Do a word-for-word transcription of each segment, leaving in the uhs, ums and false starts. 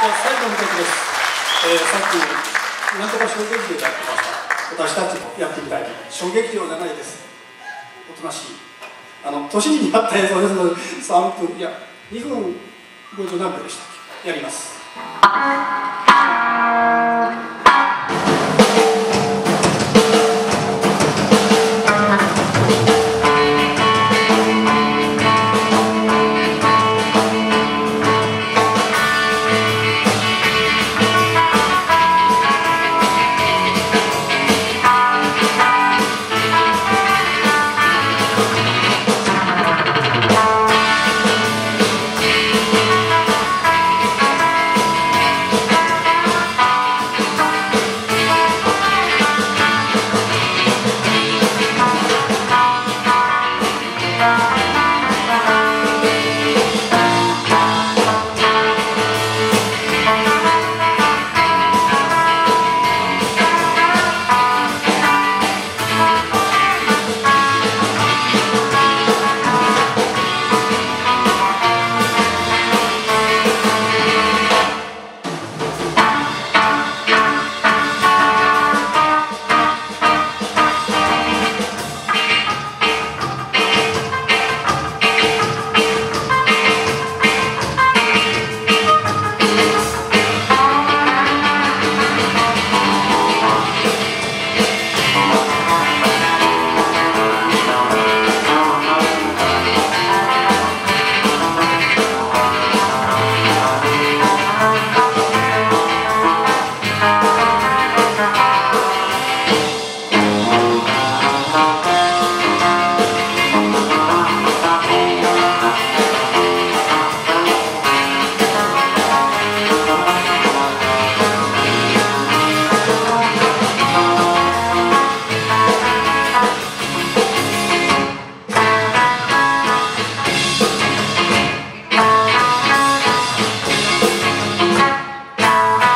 最後の曲です。えー、さっきなんとか小劇場でやってました。私たちもやってみたい。小劇場じゃないです。おとなしい。あの年になった映像ですのでさんぷんいやにふんごじゅうなんびょうでしたっけ。やります。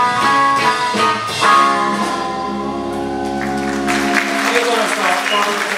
ありがとうございました。